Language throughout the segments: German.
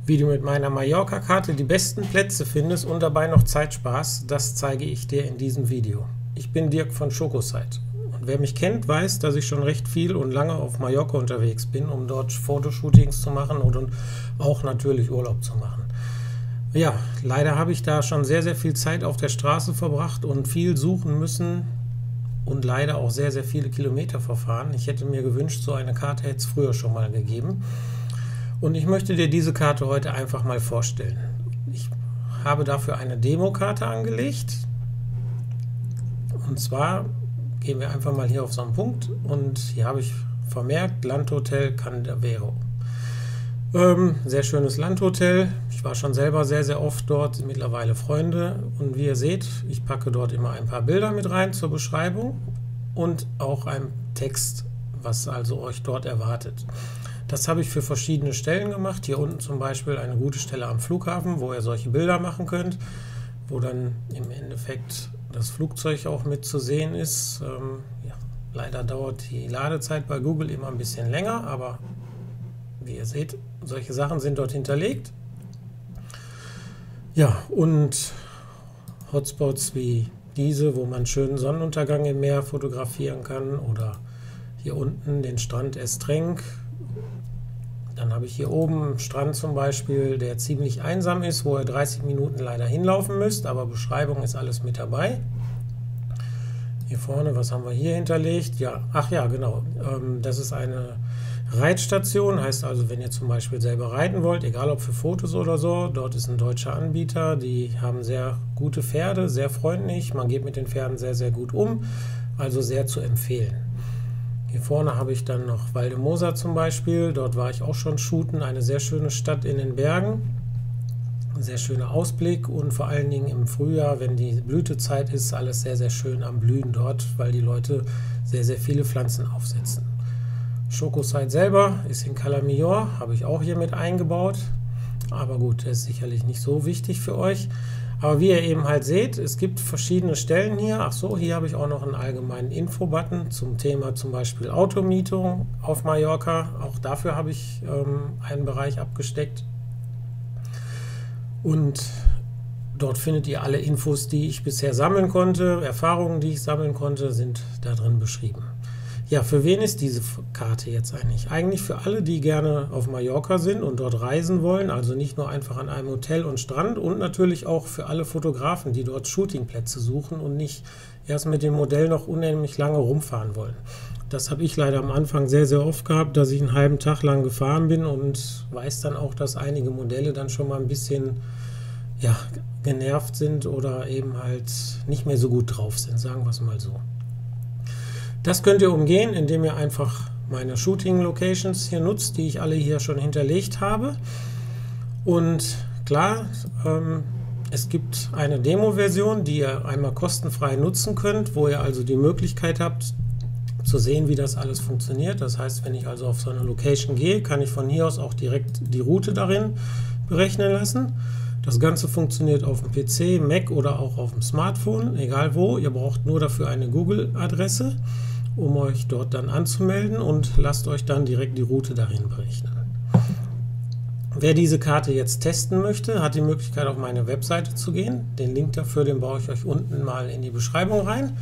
Wie du mit meiner Mallorca-Karte die besten Plätze findest und dabei noch Zeit sparst, das zeige ich dir in diesem Video. Ich bin Dirk von Schokosite und wer mich kennt, weiß, dass ich schon recht viel und lange auf Mallorca unterwegs bin, um dort Fotoshootings zu machen und auch natürlich Urlaub zu machen. Ja, leider habe ich da schon sehr viel Zeit auf der Straße verbracht und viel suchen müssen und leider auch sehr viele Kilometer verfahren. Ich hätte mir gewünscht, so eine Karte hätte es früher schon mal gegeben. Und ich möchte dir diese Karte heute einfach mal vorstellen. Ich habe dafür eine Demokarte angelegt. Und zwar gehen wir einfach mal hier auf so einen Punkt und hier habe ich vermerkt Landhotel Candavero. Sehr schönes Landhotel. Ich war schon selber sehr oft dort, sind mittlerweile Freunde. Und wie ihr seht, ich packe dort immer ein paar Bilder mit rein zur Beschreibung und auch einen Text, was also euch dort erwartet. Das habe ich für verschiedene Stellen gemacht. Hier unten zum Beispiel eine gute Stelle am Flughafen, wo ihr solche Bilder machen könnt, wo dann im Endeffekt das Flugzeug auch mit zu sehen ist. Ja, leider dauert die Ladezeit bei Google immer ein bisschen länger, aber wie ihr seht, solche Sachen sind dort hinterlegt. Ja, und Hotspots wie diese, wo man schönen Sonnenuntergang im Meer fotografieren kann, oder hier unten den Strand Estrenc. Dann habe ich hier oben einen Strand zum Beispiel, der ziemlich einsam ist, wo ihr 30 Minuten leider hinlaufen müsst, aber Beschreibung ist alles mit dabei. Hier vorne, was haben wir hier hinterlegt? Ja, ach ja, genau, das ist eine Reitstation, heißt also, wenn ihr zum Beispiel selber reiten wollt, egal ob für Fotos oder so, dort ist ein deutscher Anbieter, die haben sehr gute Pferde, sehr freundlich, man geht mit den Pferden sehr gut um, also sehr zu empfehlen. Hier vorne habe ich dann noch Valdemosa zum Beispiel, dort war ich auch schon shooten, eine sehr schöne Stadt in den Bergen, sehr schöner Ausblick und vor allen Dingen im Frühjahr, wenn die Blütezeit ist, alles sehr schön am Blühen dort, weil die Leute sehr viele Pflanzen aufsetzen. Schokosite selber ist in Cala Millor, habe ich auch hier mit eingebaut, aber gut, das ist sicherlich nicht so wichtig für euch. Aber wie ihr eben halt seht, es gibt verschiedene Stellen hier. Ach so, hier habe ich auch noch einen allgemeinen Info-Button zum Thema zum Beispiel Automietung auf Mallorca. Auch dafür habe ich einen Bereich abgesteckt. Und dort findet ihr alle Infos, die ich bisher sammeln konnte. Erfahrungen, die ich sammeln konnte, sind da drin beschrieben. Ja, für wen ist diese Karte jetzt eigentlich? Eigentlich für alle, die gerne auf Mallorca sind und dort reisen wollen, also nicht nur einfach an einem Hotel und Strand, und natürlich auch für alle Fotografen, die dort Shootingplätze suchen und nicht erst mit dem Modell noch unendlich lange rumfahren wollen. Das habe ich leider am Anfang sehr oft gehabt, dass ich einen halben Tag lang gefahren bin und weiß dann auch, dass einige Modelle dann schon mal ein bisschen ja, genervt sind oder eben halt nicht mehr so gut drauf sind, sagen wir es mal so. Das könnt ihr umgehen, indem ihr einfach meine Shooting-Locations hier nutzt, die ich alle hier schon hinterlegt habe. Und klar, es gibt eine Demo-Version, die ihr einmal kostenfrei nutzen könnt, wo ihr also die Möglichkeit habt, zu sehen, wie das alles funktioniert. Das heißt, wenn ich also auf so eine Location gehe, kann ich von hier aus auch direkt die Route darin berechnen lassen. Das Ganze funktioniert auf dem PC, Mac oder auch auf dem Smartphone, egal wo. Ihr braucht nur dafür eine Google-Adresse, um euch dort dann anzumelden, und lasst euch dann direkt die Route darin berechnen. Wer diese Karte jetzt testen möchte, hat die Möglichkeit, auf meine Webseite zu gehen. Den Link dafür, den baue ich euch unten mal in die Beschreibung rein.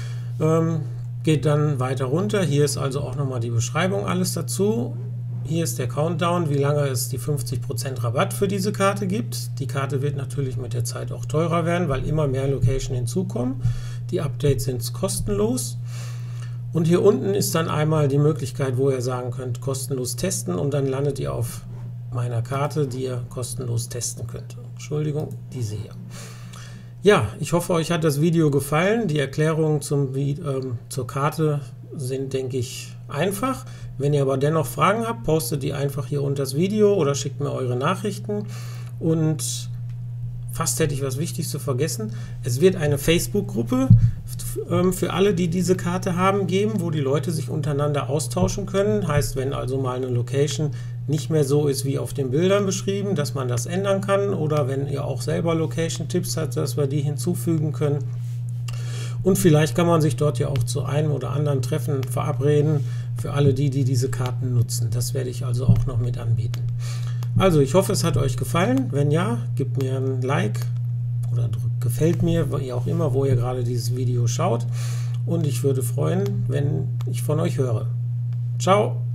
Geht dann weiter runter. Hier ist also auch nochmal die Beschreibung, alles dazu. Hier ist der Countdown, wie lange es die 50% Rabatt für diese Karte gibt. Die Karte wird natürlich mit der Zeit auch teurer werden, weil immer mehr Locations hinzukommen. Die Updates sind kostenlos. Und hier unten ist dann einmal die Möglichkeit, wo ihr sagen könnt, kostenlos testen, und dann landet ihr auf meiner Karte, die ihr kostenlos testen könnt. Entschuldigung, diese hier. Ja, ich hoffe, euch hat das Video gefallen. Die Erklärungen zur Karte sind, denke ich, einfach. Wenn ihr aber dennoch Fragen habt, postet die einfach hier unter das Video oder schickt mir eure Nachrichten. Und fast hätte ich was Wichtiges vergessen. Es wird eine Facebook-Gruppe für alle, die diese Karte haben, geben, wo die Leute sich untereinander austauschen können. Heißt, wenn also mal eine Location nicht mehr so ist wie auf den Bildern beschrieben, dass man das ändern kann, oder wenn ihr auch selber Location-Tipps habt, dass wir die hinzufügen können. Und vielleicht kann man sich dort ja auch zu einem oder anderen Treffen verabreden, für alle die diese Karten nutzen. Das werde ich also auch noch mit anbieten. Also ich hoffe, es hat euch gefallen. Wenn ja, gebt mir ein Like oder gefällt mir, wie auch immer, wo ihr gerade dieses Video schaut. Und ich würde freuen, wenn ich von euch höre. Ciao!